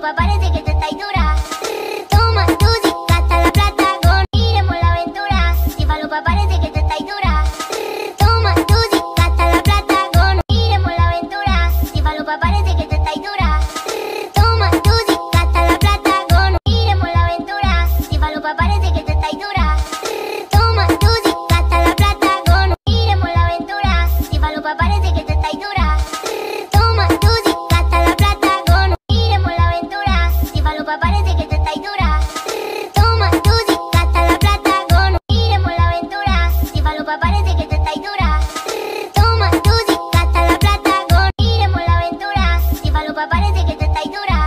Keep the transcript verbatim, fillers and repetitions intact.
falopa parece que te estáis dura. Toma tu hasta la plata con iremos la aventura. Si falopa parece que te estáis dura. Toma tu hasta la plata con iremos la aventura. Si falopa parece que te estáis dura. Toma tu hasta la plata con iremos la aventura. Si falopa parece que te estáis dura. Toma tu hasta la plata con iremos la aventura. Si falopa parece que te estáis dura. Toma tu hasta la plata con iremos la aventura. Si falopa parece que te estáis dura. Toma tu hasta la plata con iremos la aventura. Si falopa parece que te estáis dura. Toma tu hasta la plata con iremos la aventura. Si falopa parece que te estáis dura.